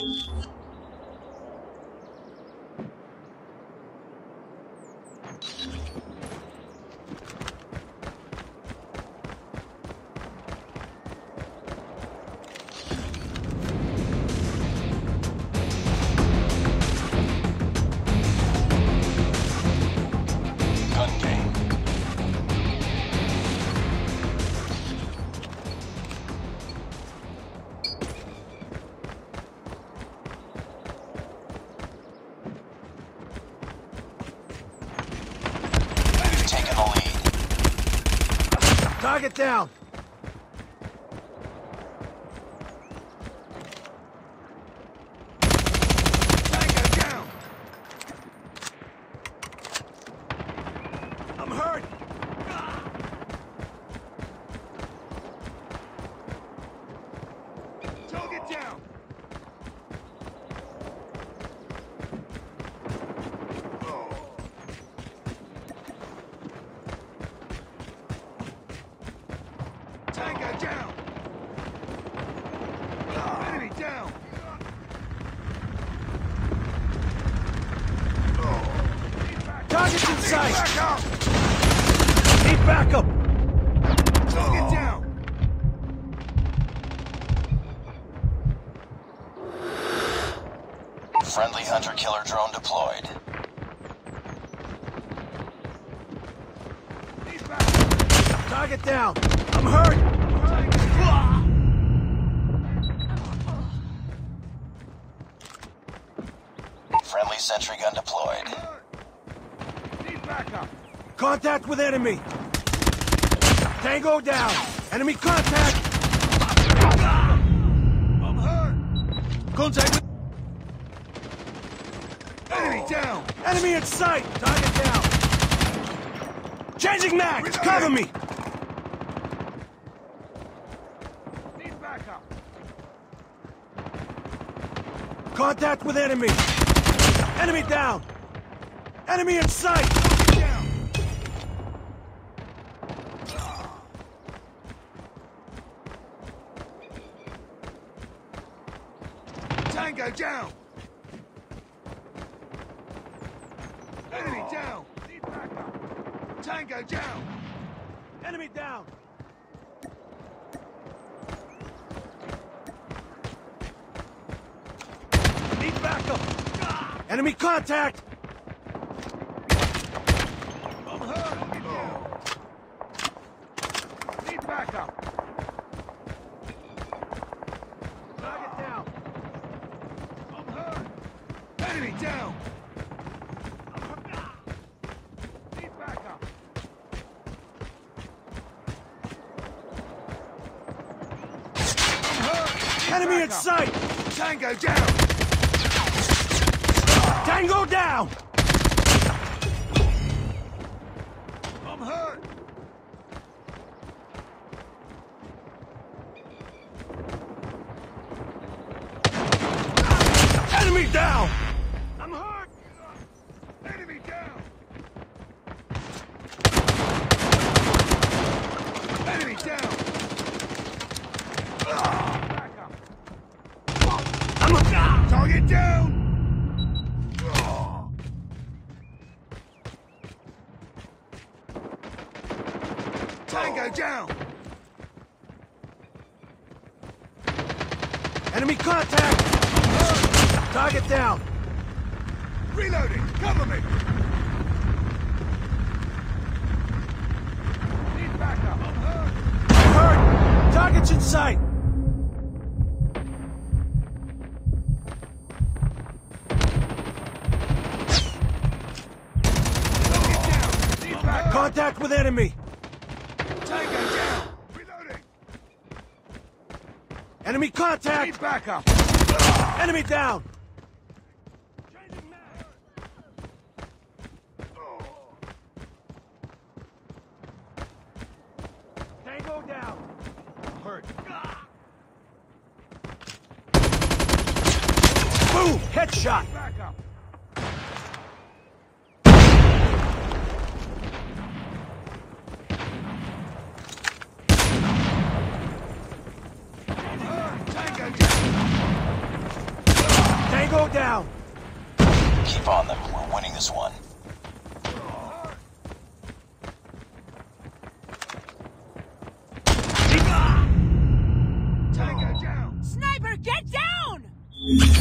Taking the lead. Target down! Tango down! I'm hurt! Target down! Tango down! Enemy down! Target's in sight! Need backup! Target down! Friendly hunter-killer drone deployed. Need backup! Target down! I'm hurt! Friendly sentry gun deployed. Need backup! Contact with enemy! Tango down! Enemy contact! I'm hurt! Contact with... Enemy down! Enemy in sight! Target down! Changing mag! Cover me! Need backup! Contact with enemy! Enemy down! Enemy in sight! Down. Tango down! Enemy down! Need backup! Tango down! Enemy down! Need backup! Enemy contact! I'm hurt! Need backup! Target down! I'm hurt! Enemy down! Need backup! I'm hurt! Enemy in sight! Tango down! Tango down! I'm hurt! Enemy down! I'm hurt! Enemy down! Enemy down! Back up! I'm down! Target down! Tango down! Enemy contact! Target down! Reloading! Cover me! Need backup! I'm hurt! I'm hurt! Target's in sight! Target down! Need backup! Contact with enemy! Tango down! Reloading! Enemy contact! Need backup! Enemy down! Changing mag! Tango down! Hurt! Boom! Headshot! Backup! Tango down! Keep on them. We're winning this one. Tango down! Sniper, get down!